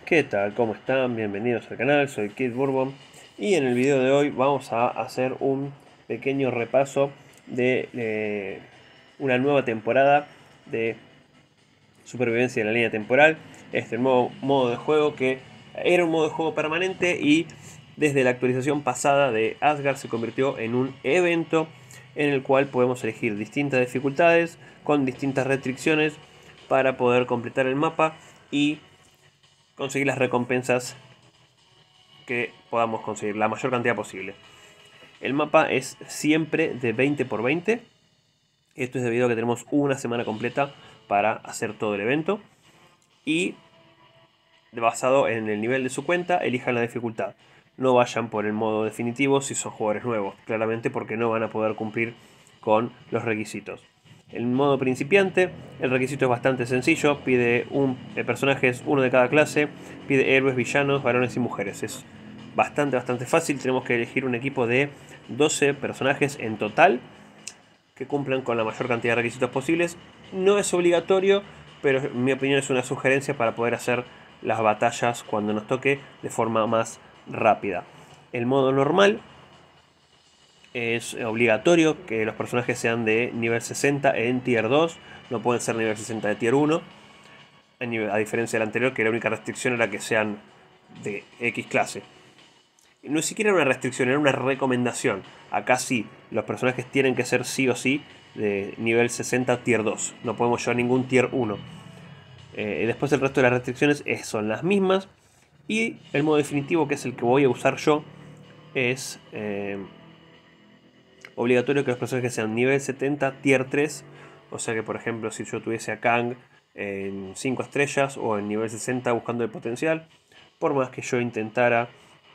¿Qué tal? ¿Cómo están? Bienvenidos al canal, soy Kid Bourbon y en el video de hoy vamos a hacer un pequeño repaso de una nueva temporada de supervivencia en la línea temporal. Este nuevo modo de juego que era un modo de juego permanente y desde la actualización pasada de Asgard se convirtió en un evento en el cual podemos elegir distintas dificultades con distintas restricciones para poder completar el mapa y conseguir las recompensas que podamos conseguir, la mayor cantidad posible. El mapa es siempre de 20 por 20. Esto es debido a que tenemos una semana completa para hacer todo el evento. Y basado en el nivel de su cuenta, elijan la dificultad. No vayan por el modo definitivo si son jugadores nuevos, claramente porque no van a poder cumplir con los requisitos. En modo principiante, el requisito es bastante sencillo, pide personajes, uno de cada clase, pide héroes, villanos, varones y mujeres. Es bastante fácil, tenemos que elegir un equipo de 12 personajes en total que cumplan con la mayor cantidad de requisitos posibles. No es obligatorio, pero en mi opinión es una sugerencia para poder hacer las batallas cuando nos toque de forma más rápida. El modo normal es obligatorio que los personajes sean de nivel 60 en tier 2, no pueden ser nivel 60 de tier 1, a diferencia del anterior que la única restricción era que sean de X clase. No siquiera era una restricción, era una recomendación. Acá sí, los personajes tienen que ser sí o sí de nivel 60 tier 2. No podemos llevar ningún tier 1. Después el resto de las restricciones son las mismas. Y el modo definitivo, que es el que voy a usar yo, es obligatorio que los personajes sean nivel 70 tier 3. O sea que por ejemplo si yo tuviese a Kang en 5 estrellas o en nivel 60 buscando el potencial, por más que yo intentara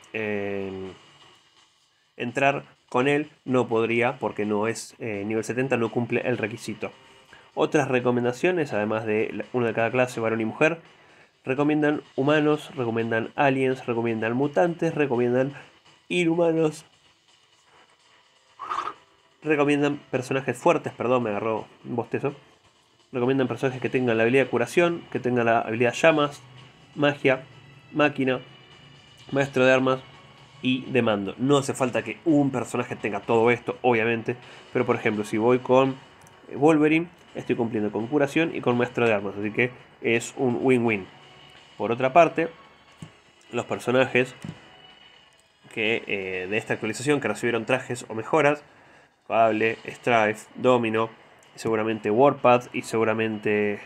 entrar con él, no podría porque no es nivel 70, no cumple el requisito. Otras recomendaciones, además de uno de cada clase, varón y mujer, recomiendan humanos, recomiendan aliens, recomiendan mutantes, recomiendan inhumanos, recomiendan personajes fuertes, perdón, me agarró un bostezo. Recomiendan personajes que tengan la habilidad de curación, que tengan la habilidad llamas, magia, máquina, maestro de armas y de mando. No hace falta que un personaje tenga todo esto, obviamente, pero por ejemplo, si voy con Wolverine, estoy cumpliendo con curación y con maestro de armas, así que es un win-win. Por otra parte, los personajes que de esta actualización que recibieron trajes o mejoras, Cable, Strife, Domino, seguramente Warpath y seguramente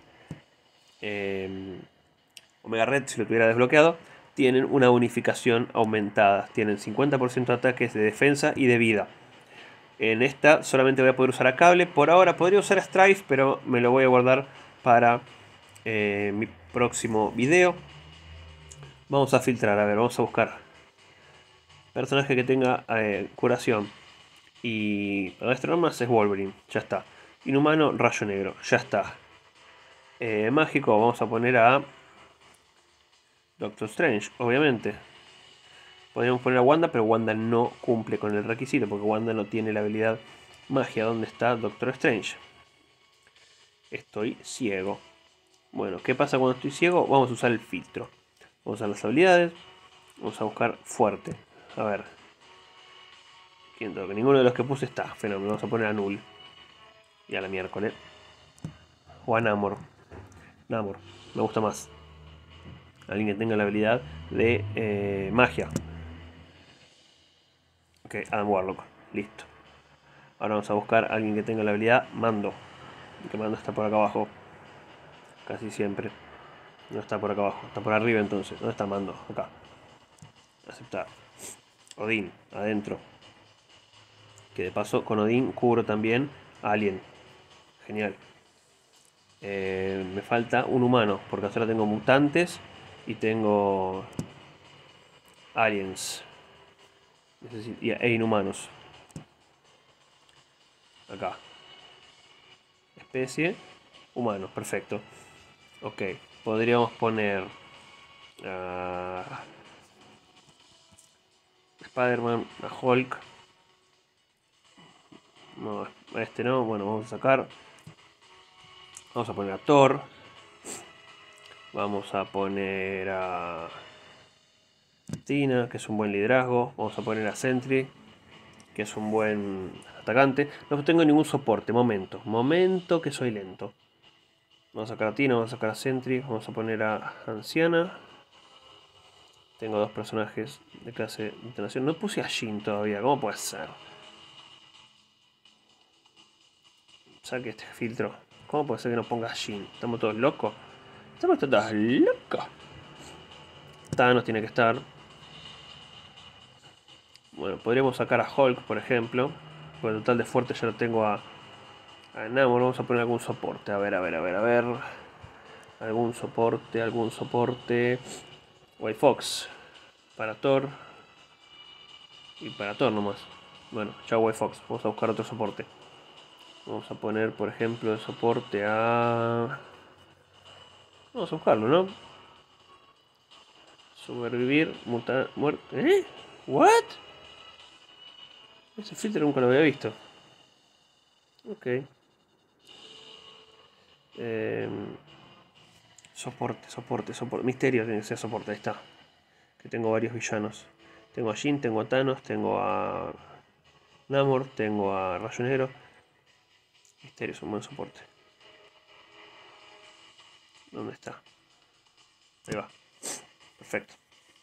Omega Red si lo tuviera desbloqueado, tienen una unificación aumentada. Tienen 50% de ataques de defensa y de vida. En esta solamente voy a poder usar a Cable. Por ahora podría usar a Strife, pero me lo voy a guardar para mi próximo video. Vamos a filtrar, a ver, vamos a buscar personaje que tenga curación. Y maestro armas es Wolverine, ya está. Inhumano, Rayo Negro, ya está. Mágico, vamos a poner a Doctor Strange, obviamente. Podríamos poner a Wanda, pero Wanda no cumple con el requisito, porque Wanda no tiene la habilidad magia. ¿Dónde está Doctor Strange? Estoy ciego. Bueno, ¿qué pasa cuando estoy ciego? Vamos a usar el filtro. Vamos a usar las habilidades. Vamos a buscar fuerte. A ver. Siento que ninguno de los que puse está. Fenómeno. Vamos a poner a Null. Y a la miércoles. O a Namor. Namor. Me gusta más. Alguien que tenga la habilidad de magia. Ok, Adam Warlock. Listo. Ahora vamos a buscar a alguien que tenga la habilidad Mando. Que Mando está por acá abajo. Casi siempre. No está por acá abajo. Está por arriba entonces. ¿Dónde está Mando? Acá. Aceptar. Odín. Adentro. Que de paso con Odín cubro también a Alien. Genial. Me falta un humano. Porque ahora tengo mutantes. Y tengo aliens. E inhumanos. Acá. Especie. Humanos. Perfecto. Ok. Podríamos poner a Spider-Man, a Hulk. No, a este no. Bueno, vamos a sacar. Vamos a poner a Thor. Vamos a poner a Tina, que es un buen liderazgo. Vamos a poner a Sentry, que es un buen atacante. No tengo ningún soporte, momento que soy lento. Vamos a sacar a Tina, vamos a sacar a Sentry, vamos a poner a Anciana. Tengo dos personajes de clase de internación. No puse a Jhin todavía, ¿cómo puede ser? Saque este filtro. ¿Cómo puede ser que no ponga a Jhin? ¿Estamos todos locos? ¿Estamos todos locos? Thanos tiene que estar. Bueno, podríamos sacar a Hulk, por ejemplo. Por el total de fuerte ya lo tengo a Namor. Vamos a poner algún soporte. A ver. Algún soporte. White Fox. Para Thor. Y para Thor nomás. Bueno, chao White Fox. Vamos a buscar otro soporte. Vamos a poner, por ejemplo, el soporte a... Vamos a buscarlo, ¿no? Sobrevivir, muerte... ¿Eh? ¿What? Ese filtro nunca lo había visto. Ok. Soporte. Misterio tiene que ser soporte, ahí está. Que tengo varios villanos. Tengo a Jhin, tengo a Thanos, tengo a Namor, tengo a Rayo Negro. Misterio es un buen soporte. ¿Dónde está? Ahí va. Perfecto.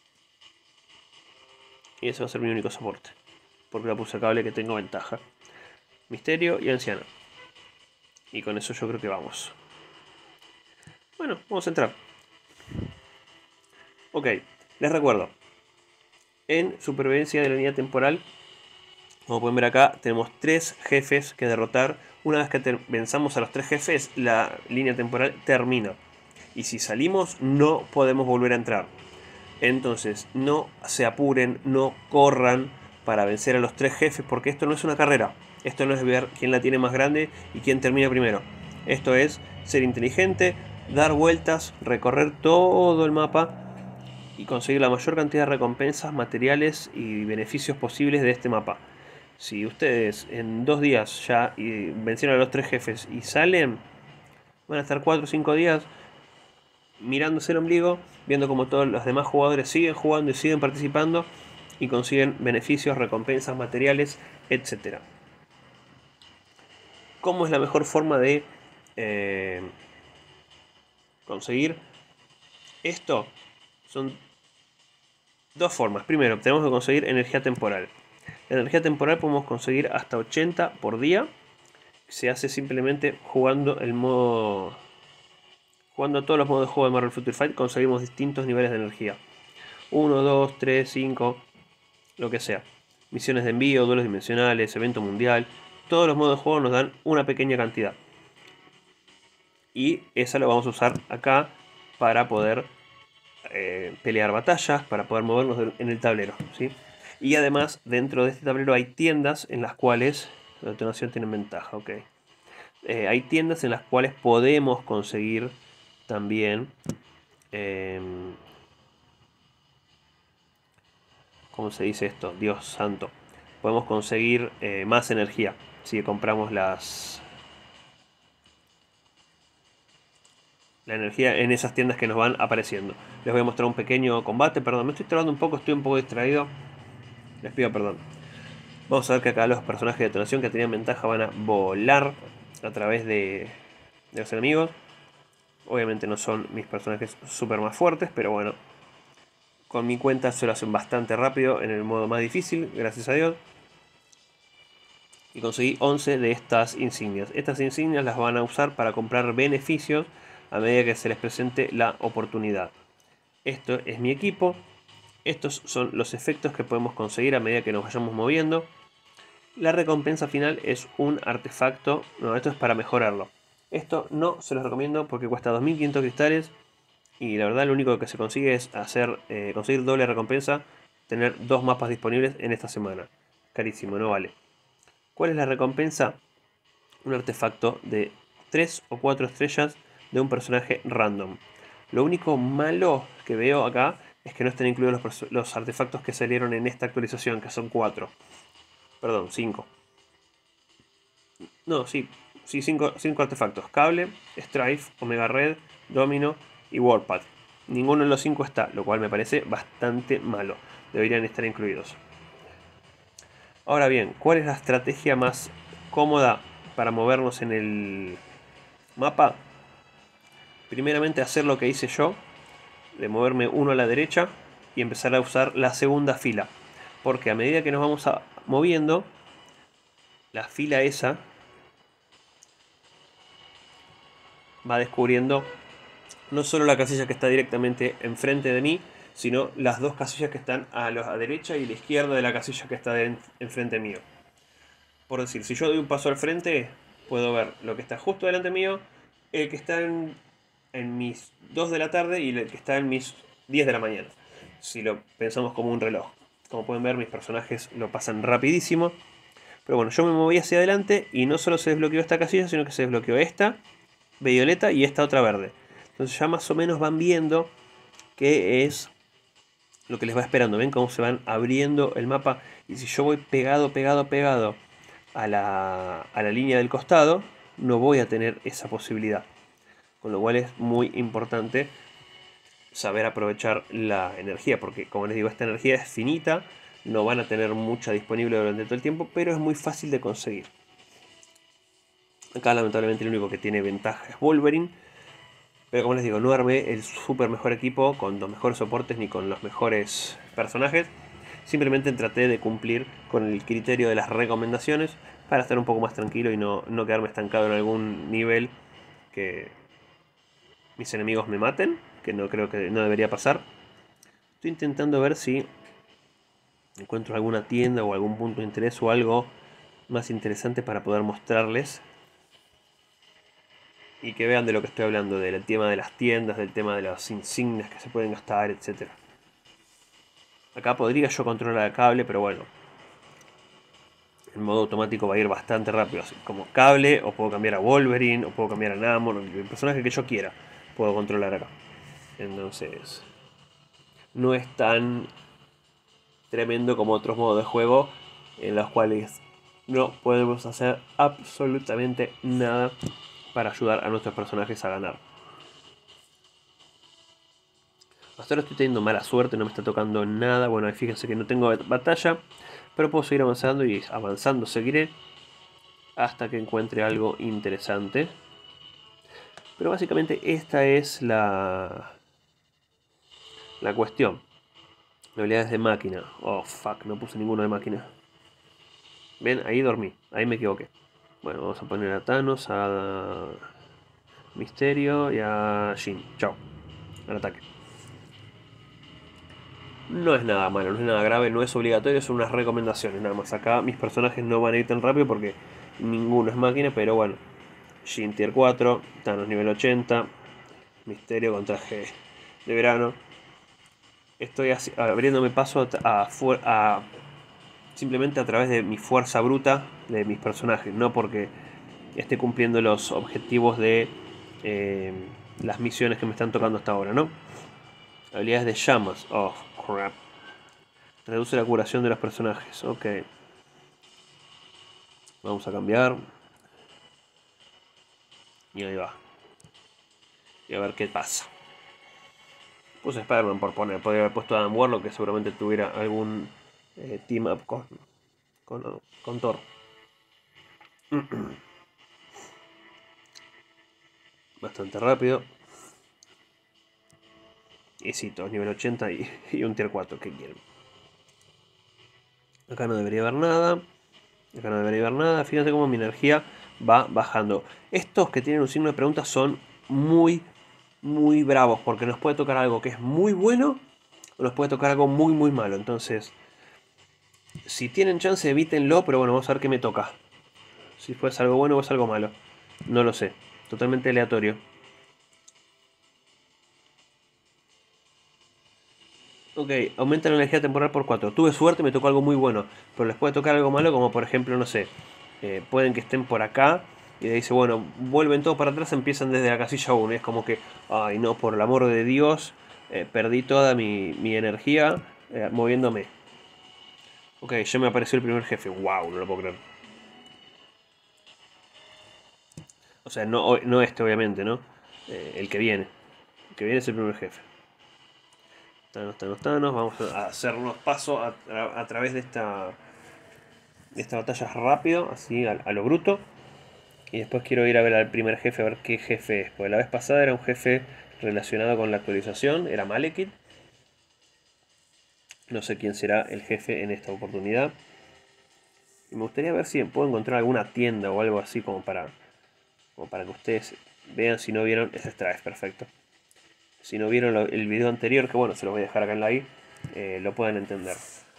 Y ese va a ser mi único soporte. Porque la puse a cable que tengo ventaja. Misterio y Anciano. Y con eso yo creo que vamos. Bueno, vamos a entrar. Ok, les recuerdo. En supervivencia de la línea temporal, como pueden ver acá, tenemos 3 jefes que derrotar. Una vez que venzamos a los 3 jefes, la línea temporal termina. Y si salimos, no podemos volver a entrar. Entonces, no se apuren, no corran para vencer a los 3 jefes, porque esto no es una carrera. Esto no es ver quién la tiene más grande y quién termina primero. Esto es ser inteligente, dar vueltas, recorrer todo el mapa y conseguir la mayor cantidad de recompensas, materiales y beneficios posibles de este mapa. Si ustedes en 2 días ya vencieron a los 3 jefes y salen, van a estar 4 o 5 días mirándose el ombligo, viendo como todos los demás jugadores siguen jugando y siguen participando y consiguen beneficios, recompensas, materiales, etc. ¿Cómo es la mejor forma de conseguir esto? Son 2 formas. Primero, tenemos que conseguir energía temporal. La energía temporal podemos conseguir hasta 80 por día. Se hace simplemente jugando el modo... Jugando todos los modos de juego de Marvel Future Fight conseguimos distintos niveles de energía. 1, 2, 3, 5, lo que sea. Misiones de envío, duelos dimensionales, evento mundial. Todos los modos de juego nos dan una pequeña cantidad. Y esa la vamos a usar acá para poder pelear batallas, para poder movernos en el tablero, ¿sí? Y además, dentro de este tablero hay tiendas en las cuales la detonación tiene ventaja, ok. Hay tiendas en las cuales podemos conseguir también ¿cómo se dice esto? Dios santo. Podemos conseguir más energía si compramos la energía en esas tiendas que nos van apareciendo. Les voy a mostrar un pequeño combate. Perdón, me estoy trabando un poco, estoy un poco distraído. Les pido perdón. Vamos a ver que acá los personajes de detonación que tenían ventaja van a volar a través de los enemigos. Obviamente no son mis personajes super más fuertes, pero bueno. Con mi cuenta se lo hacen bastante rápido en el modo más difícil, gracias a Dios. Y conseguí 11 de estas insignias. Estas insignias las van a usar para comprar beneficios a medida que se les presente la oportunidad. Esto es mi equipo. Estos son los efectos que podemos conseguir a medida que nos vayamos moviendo. La recompensa final es un artefacto. No, esto es para mejorarlo. Esto no se los recomiendo porque cuesta 2500 cristales. Y la verdad lo único que se consigue es conseguir doble recompensa. Tener 2 mapas disponibles en esta semana. Carísimo, no vale. ¿Cuál es la recompensa? Un artefacto de 3 o 4 estrellas de un personaje random. Lo único malo que veo acá es que no están incluidos los artefactos que salieron en esta actualización, que son 4. Perdón, 5. No, sí, 5 artefactos. Cable, Strife, Omega Red, Domino y Warpath. ninguno de los 5 está, lo cual me parece bastante malo. Deberían estar incluidos. Ahora bien, ¿cuál es la estrategia más cómoda para movernos en el mapa? Primeramente hacer lo que hice yo, de moverme uno a la derecha y empezar a usar la segunda fila. Porque a medida que nos vamos moviendo, la fila esa va descubriendo no solo la casilla que está directamente enfrente de mí, sino las dos casillas que están a la derecha y la izquierda de la casilla que está enfrente mío. Por decir, si yo doy un paso al frente, puedo ver lo que está justo delante mío, el que está en mis 2 de la tarde y el que está en mis 10 de la mañana. Si lo pensamos como un reloj. Como pueden ver, mis personajes lo pasan rapidísimo. Pero bueno, yo me moví hacia adelante y no solo se desbloqueó esta casilla, sino que se desbloqueó esta violeta y esta otra verde. Entonces ya más o menos van viendo qué es lo que les va esperando. Ven cómo se van abriendo el mapa. Y si yo voy pegado a la línea del costado, no voy a tener esa posibilidad. Con lo cual es muy importante saber aprovechar la energía, porque como les digo, esta energía es finita, no van a tener mucha disponible durante todo el tiempo, pero es muy fácil de conseguir. Acá lamentablemente el único que tiene ventaja es Wolverine, pero como les digo, no armé el super mejor equipo con los mejores soportes ni con los mejores personajes. Simplemente traté de cumplir con el criterio de las recomendaciones para estar un poco más tranquilo y no quedarme estancado en algún nivel que mis enemigos me maten, que no creo que no debería pasar. Estoy intentando ver si encuentro alguna tienda o algún punto de interés o algo más interesante para poder mostrarles y que vean de lo que estoy hablando, del tema de las tiendas, del tema de las insignias que se pueden gastar, etc. Acá podría yo controlar el cable, pero bueno, en modo automático va a ir bastante rápido, así como cable, o puedo cambiar a Wolverine, o puedo cambiar a Namor, el personaje que yo quiera puedo controlar acá. Entonces no es tan tremendo como otros modos de juego en los cuales no podemos hacer absolutamente nada para ayudar a nuestros personajes a ganar. Hasta ahora estoy teniendo mala suerte, no me está tocando nada. Bueno, ahí fíjense que no tengo batalla, pero puedo seguir avanzando y avanzando seguiré hasta que encuentre algo interesante. Pero básicamente esta es la cuestión. Habilidades de máquina. Oh, fuck, no puse ninguno de máquina. Ven, ahí dormí, ahí me equivoqué. Bueno, vamos a poner a Thanos, a Misterio y a Jean. Chao, al ataque. No es nada malo, no es nada grave, no es obligatorio, son unas recomendaciones nada más. Acá mis personajes no van a ir tan rápido porque ninguno es máquina, pero bueno. Jean tier 4, Thanos nivel 80, Misterio con traje de verano. Estoy abriéndome paso simplemente a través de mi fuerza bruta de mis personajes, no porque esté cumpliendo los objetivos de las misiones que me están tocando hasta ahora, ¿no? Habilidades de llamas. Oh, crap. Reduce la curación de los personajes. Ok. Vamos a cambiar. Y ahí va. Y a ver qué pasa. Puse Spider-Man por poner. Podría haber puesto a Adam Warlock, que seguramente tuviera algún team up con Thor. Bastante rápido. Y sí, todos nivel 80 y un tier 4. ¿Qué quieren? Acá no debería haber nada. Acá no debería haber nada. Fíjense cómo mi energía va bajando. Estos que tienen un signo de pregunta son muy bravos. Porque nos puede tocar algo que es muy bueno. O nos puede tocar algo muy malo. Entonces, si tienen chance, evítenlo. Pero bueno, vamos a ver qué me toca. Si fuese algo bueno o es algo malo. No lo sé. Totalmente aleatorio. Ok, aumenta la energía temporal por 4. Tuve suerte, me tocó algo muy bueno. Pero les puede tocar algo malo, como por ejemplo, no sé. Pueden que estén por acá. Y le dice, bueno, vuelven todos para atrás, empiezan desde la casilla 1. Es como que, ay no, por el amor de Dios, perdí toda mi energía moviéndome. Ok, ya me apareció el primer jefe. Wow, no lo puedo creer. O sea, no este obviamente, ¿no? El que viene. El que viene es el primer jefe. Thanos. Vamos a hacer unos pasos a través de esta batalla rápido, así a lo bruto. Y después quiero ir a ver al primer jefe, a ver qué jefe es. Porque la vez pasada era un jefe relacionado con la actualización, era Malekith. No sé quién será el jefe en esta oportunidad. Y me gustaría ver si puedo encontrar alguna tienda o algo así como para que ustedes vean. Si no vieron, ese es perfecto. Si no vieron el video anterior, que bueno, se los voy a dejar acá en la i, lo puedan entender.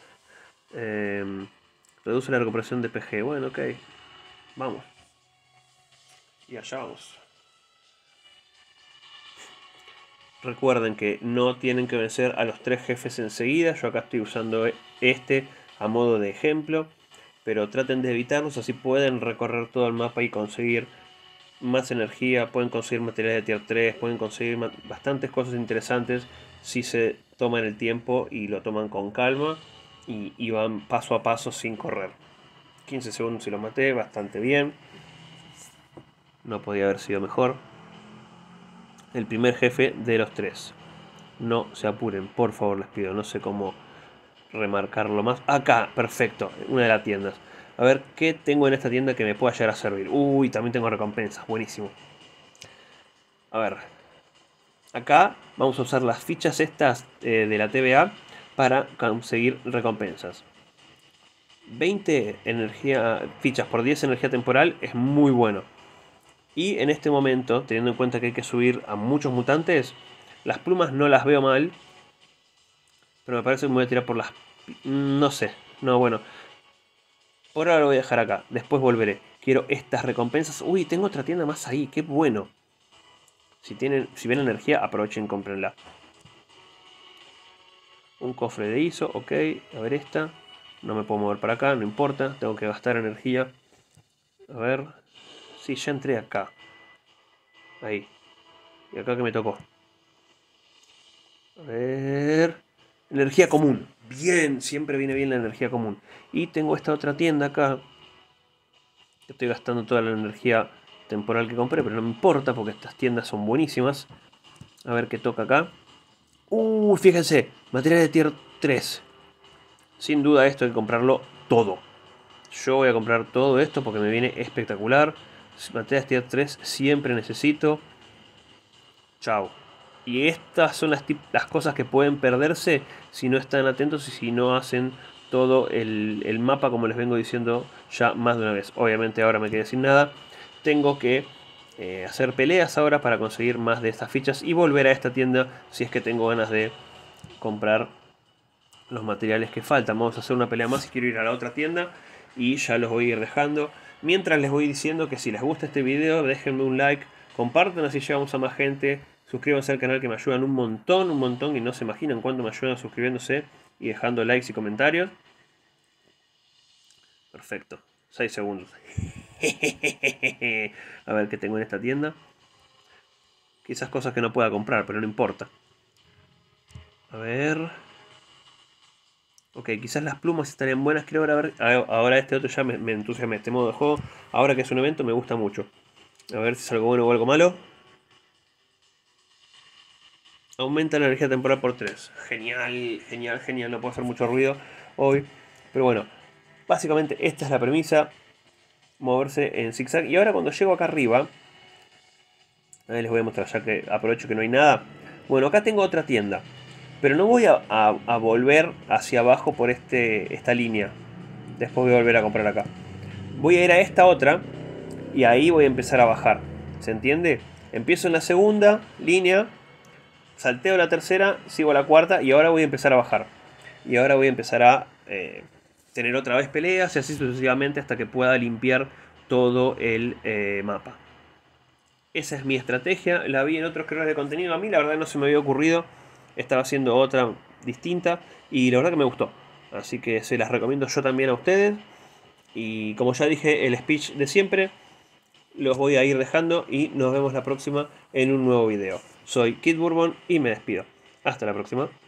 Reduce la recuperación de PG. Bueno, ok. Vamos. Y allá vamos. Recuerden que no tienen que vencer a los 3 jefes enseguida. Yo acá estoy usando este a modo de ejemplo. Pero traten de evitarlos, así pueden recorrer todo el mapa y conseguir más energía. Pueden conseguir materiales de tier 3, pueden conseguir bastantes cosas interesantes si se toman el tiempo y lo toman con calma. Y van paso a paso sin correr. 15 segundos y lo maté, bastante bien. No podía haber sido mejor. El primer jefe de los 3. No se apuren, por favor, les pido. No sé cómo remarcarlo más. Acá, perfecto, una de las tiendas. A ver qué tengo en esta tienda que me pueda llegar a servir. Uy, también tengo recompensas, buenísimo. A ver. Acá vamos a usar las fichas estas de la TVA para conseguir recompensas. 20 fichas por 10 energía temporal es muy bueno. Y en este momento, teniendo en cuenta que hay que subir a muchos mutantes, las plumas no las veo mal. Pero me parece que me voy a tirar por las... No sé. No, bueno. Por ahora lo voy a dejar acá. Después volveré. Quiero estas recompensas. Uy, tengo otra tienda más ahí. Qué bueno. Si ven energía, aprovechen y cómprenla. Un cofre de ISO. Ok. A ver esta. No me puedo mover para acá. No importa. Tengo que gastar energía. A ver. Sí, ya entré acá. Ahí. Y acá que me tocó. A ver... Energía común. Bien, siempre viene bien la energía común. Y tengo esta otra tienda acá. Estoy gastando toda la energía temporal que compré, pero no me importa porque estas tiendas son buenísimas. A ver qué toca acá. Fíjense, material de tier 3. Sin duda esto hay que comprarlo todo. Yo voy a comprar todo esto porque me viene espectacular. Materiales tier 3 siempre necesito. Chao. Y estas son las cosas que pueden perderse si no están atentos y si no hacen todo el mapa, como les vengo diciendo ya más de una vez. Obviamente ahora me quedé sin nada. Tengo que hacer peleas ahora para conseguir más de estas fichas y volver a esta tienda si es que tengo ganas de comprar los materiales que faltan. Vamos a hacer una pelea más y quiero ir a la otra tienda y ya los voy a ir dejando. Mientras les voy diciendo que si les gusta este video, déjenme un like, compartan así llegamos a más gente. Suscríbanse al canal que me ayudan un montón y no se imaginan cuánto me ayudan suscribiéndose y dejando likes y comentarios. Perfecto, 6 segundos. A ver qué tengo en esta tienda. Quizás cosas que no pueda comprar, pero no importa. A ver. Ok, quizás las plumas estarían buenas. Quiero ver. Ahora este otro ya me entusiasma. Este modo de juego, ahora que es un evento, me gusta mucho. A ver si es algo bueno o algo malo. Aumenta la energía temporal por 3. Genial. No puedo hacer mucho ruido hoy. Pero bueno, básicamente esta es la premisa. Moverse en zigzag. Y ahora cuando llego acá arriba, ahí les voy a mostrar ya que aprovecho que no hay nada. Bueno, acá tengo otra tienda. Pero no voy a volver hacia abajo por esta línea. Después voy a volver a comprar acá. Voy a ir a esta otra. Y ahí voy a empezar a bajar. ¿Se entiende? Empiezo en la segunda línea. Salteo la tercera, sigo a la cuarta y ahora voy a empezar a bajar. Y ahora voy a empezar a tener otra vez peleas y así sucesivamente hasta que pueda limpiar todo el mapa. Esa es mi estrategia, la vi en otros creadores de contenido. A mí la verdad no se me había ocurrido, estaba haciendo otra distinta y la verdad que me gustó. Así que se las recomiendo yo también a ustedes. Y como ya dije, el speech de siempre los voy a ir dejando y nos vemos la próxima en un nuevo video. Soy Kid Bourbon y me despido. Hasta la próxima.